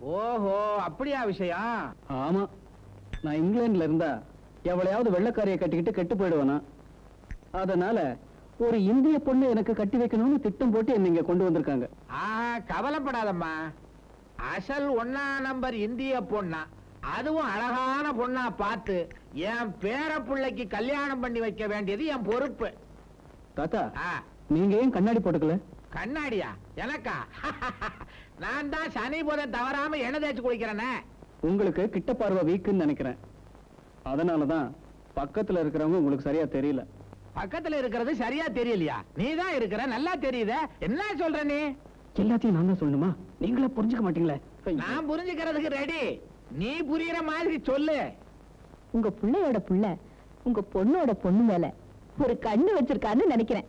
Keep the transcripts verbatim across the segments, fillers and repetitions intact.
ஓஹோ, அப்படியா விஷயம்? ஆமா, நான் இங்கிலாந்துல இருந்தா எவளையாவது வெள்ளக்காரியை கட்டிக்கிட்டு கெட்டு போயிடுவானா. அதனால ஒரு இந்திய பொண்ணு எனக்கு கட்டி வைக்கணும்னு திட்டம் போட்டு என்ன இங்க கொண்டு வந்திருக்காங்க. ஆஹா, கவலைப்படாதம்மா. அசல் ஒன்னா நம்பர் இந்திய பொண்ணா, அதுவும் அழகான பொண்ணா பார்த்து என் பேர பிள்ளைக்கு கல்யாணம் பண்ணி வைக்க வேண்டியது என் பொறுப்பு. தாத்தா, நீங்க ஏன் கண்ணாடி போட்டுக்கல? கண்ணாடியா? எனக்கா? நான் தான் சனி புதன் தவறாம எண்ணெய் தேய்ச்சி குளிக்கிறேனே. உங்களுக்கு கிட்ட பார்வை வீக்குன்னு நினைக்கிறேன். அதனாலதான் பக்கத்துல இருக்கிறவங்க உங்களுக்கு சரியா தெரியல. பக்கத்துல இருக்கிறது சரியா தெரியலையா? நீ தான் இருக்கிற, நல்லா தெரியுதே. என்ன சொல்ற நீ? எல்லாத்தையும் நான் தான் சொல்லணுமா? நீங்களே புரிஞ்சுக்க மாட்டீங்களே. நான் புரிஞ்சுக்கிறதுக்கு ரெடி, நீ புரியுற மாதிரி சொல்லு. உங்க பிள்ளையோட புள்ள உங்க பொண்ணோட பொண்ணு மேல ஒரு கண்ணு வச்சிருக்கான்னு நினைக்கிறேன்.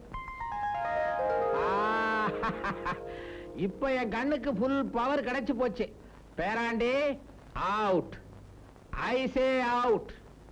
இப்ப என் கண்ணுக்கு ஃபுல் பவர் கிடைச்சு போச்சு. பேராண்டி அவுட், ஐ சே அவுட்.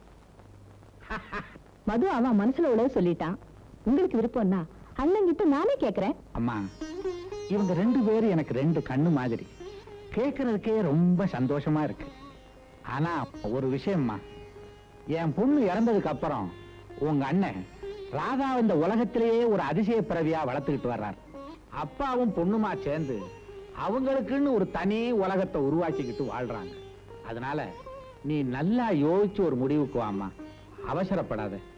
மது அவன் மனசுல உள்ள சொல்லிட்டான். உங்களுக்கு விருப்பம்னா அண்ணன் கிட்ட நானே கேக்குறேன். அம்மா, இவங்க ரெண்டு பேரும் எனக்கு ரெண்டு கண்ணு மாதிரி. கேட்கறதுக்கே ரொம்ப சந்தோஷமா இருக்கு. ஆனா ஒரு விஷயம்மா, என் பொண்ணு இறந்ததுக்கு அப்புறம் உங்க அண்ணன் ராதா இந்த உலகத்திலேயே ஒரு அதிசய பிறவியா வளர்த்துக்கிட்டு வர்றார். அப்பாவும் பொண்ணுமா சேர்ந்து அவங்களுக்குன்னு ஒரு தனி உலகத்தை உருவாக்கிக்கிட்டு வாழ்றாங்க. அதனால நீ நல்லா யோசிச்சு ஒரு முடிவுக்கு வாமா, அவசரப்படாத.